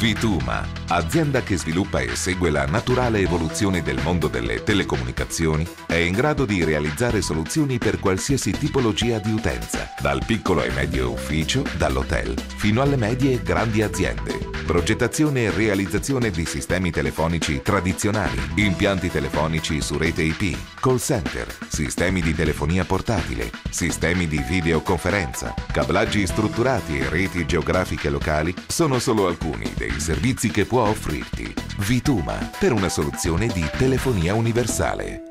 Vituma, azienda che sviluppa e segue la naturale evoluzione del mondo delle telecomunicazioni, è in grado di realizzare soluzioni per qualsiasi tipologia di utenza, dal piccolo e medio ufficio, dall'hotel, fino alle medie e grandi aziende. Progettazione e realizzazione di sistemi telefonici tradizionali, impianti telefonici su rete IP, call center, sistemi di telefonia portatile, sistemi di videoconferenza, cablaggi strutturati e reti geografiche locali sono solo alcuni dei servizi che può offrirti Vituma per una soluzione di telefonia universale.